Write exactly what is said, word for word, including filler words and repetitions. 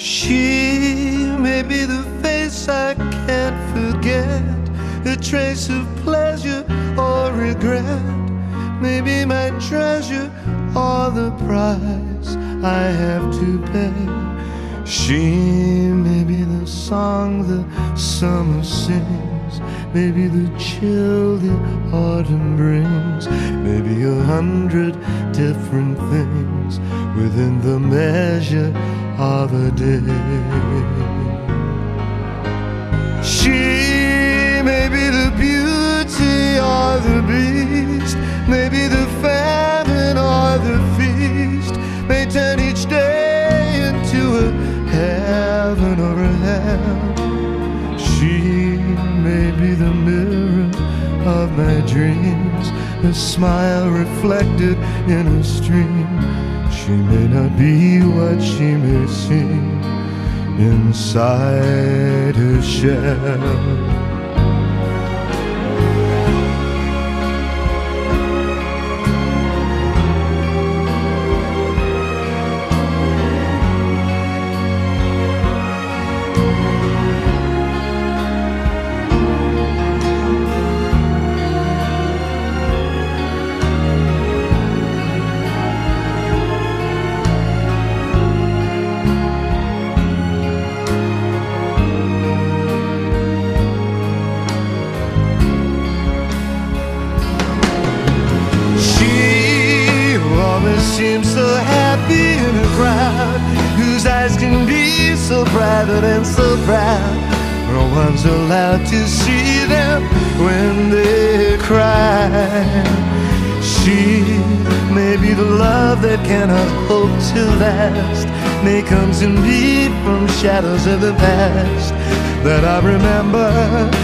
She may be the face I can't forget, a trace of pleasure or regret, maybe my treasure or the price I have to pay. She may be the song the summer sings, maybe the chill the autumn brings, maybe a hundred different things within the measure of a day. She may be the beauty or the beast, maybe the famine or the feast, may turn each day into a heaven or a hell. She may be the mirror of my dreams, a smile reflected in a stream. She may not be what she may seem inside her shell. Seems so happy in a crowd whose eyes can be so private and so proud. No one's allowed to see them when they cry. She may be the love that cannot hope to last, may come to me from shadows of the past that I remember